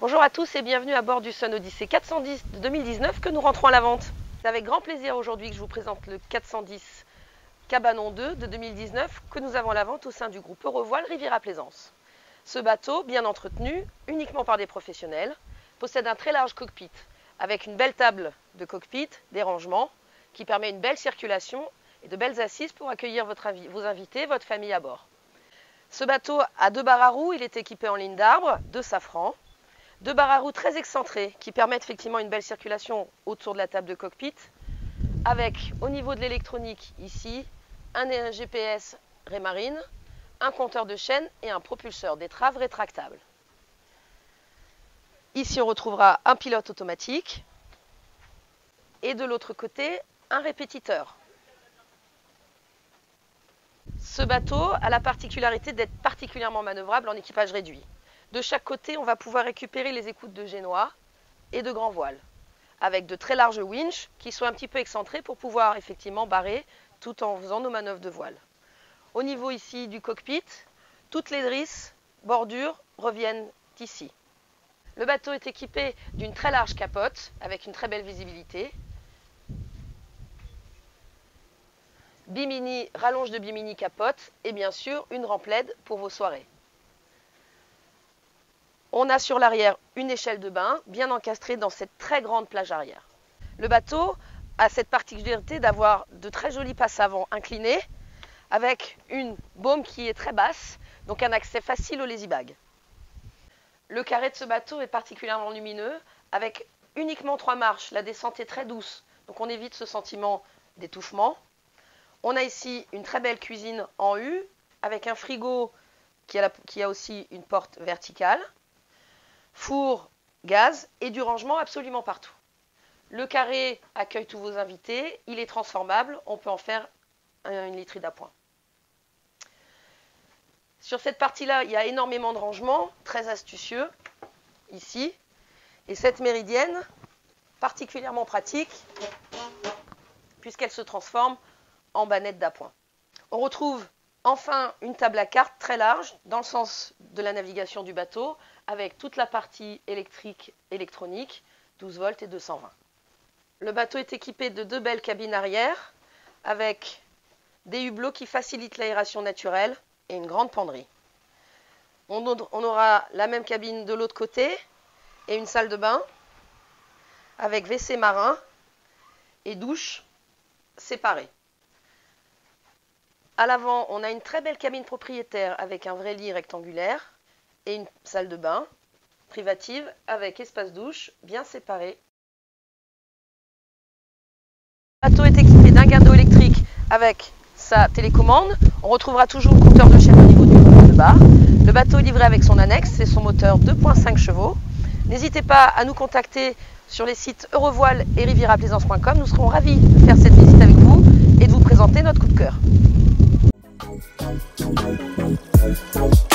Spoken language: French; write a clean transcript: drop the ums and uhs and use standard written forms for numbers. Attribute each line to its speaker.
Speaker 1: Bonjour à tous et bienvenue à bord du Sun Odyssey 410 de 2019 que nous rentrons à la vente. C'est avec grand plaisir aujourd'hui que je vous présente le 410 Cabanon 2 de 2019 que nous avons à la vente au sein du groupe Eurovoile Riviera Plaisance. Ce bateau, bien entretenu, uniquement par des professionnels, possède un très large cockpit avec une belle table de cockpit, des rangements, qui permet une belle circulation et de belles assises pour accueillir vos invités, votre famille à bord. Ce bateau a 2 barres à roues, il est équipé en ligne d'arbre, de safran, 2 barres à roues très excentrées qui permettent effectivement une belle circulation autour de la table de cockpit, avec au niveau de l'électronique ici, un GPS Raymarine, un compteur de chaîne et un propulseur d'étrave rétractable. Ici on retrouvera un pilote automatique et de l'autre côté un répétiteur. Ce bateau a la particularité d'être particulièrement manœuvrable en équipage réduit. De chaque côté, on va pouvoir récupérer les écoutes de génois et de grand voile, avec de très larges winches qui sont un petit peu excentrés pour pouvoir effectivement barrer tout en faisant nos manœuvres de voile. Au niveau ici du cockpit, toutes les drisses, bordures reviennent ici. Le bateau est équipé d'une très large capote avec une très belle visibilité. Bimini, rallonge de bimini capote et bien sûr une rampe LED pour vos soirées. On a sur l'arrière une échelle de bain bien encastrée dans cette très grande plage arrière. Le bateau a cette particularité d'avoir de très jolis passes avant inclinés avec une baume qui est très basse, donc un accès facile au lazy bag. Le carré de ce bateau est particulièrement lumineux avec uniquement 3 marches. La descente est très douce, donc on évite ce sentiment d'étouffement. On a ici une très belle cuisine en U avec un frigo qui a aussi une porte verticale, four, gaz et du rangement absolument partout. Le carré accueille tous vos invités, il est transformable, on peut en faire une literie d'appoint. Sur cette partie-là, il y a énormément de rangements, très astucieux, ici. Et cette méridienne, particulièrement pratique, puisqu'elle se transforme en bannette d'appoint. On retrouve enfin une table à cartes très large dans le sens de la navigation du bateau avec toute la partie électrique, électronique, 12 volts et 220. Le bateau est équipé de 2 belles cabines arrière avec des hublots qui facilitent l'aération naturelle et une grande penderie. On aura la même cabine de l'autre côté et une salle de bain avec WC marin et douche séparée. À l'avant, on a une très belle cabine propriétaire avec un vrai lit rectangulaire et une salle de bain privative avec espace douche bien séparé. Le bateau est équipé d'un guindeau électrique avec sa télécommande. On retrouvera toujours le compteur de chaîne au niveau du rouleau de barre. Le bateau est livré avec son annexe, c'est son moteur 2.5 chevaux. N'hésitez pas à nous contacter sur les sites Eurovoile et rivieraplaisance.com. Nous serons ravis de faire cette visite avec vous et de vous présenter notre coup de cœur.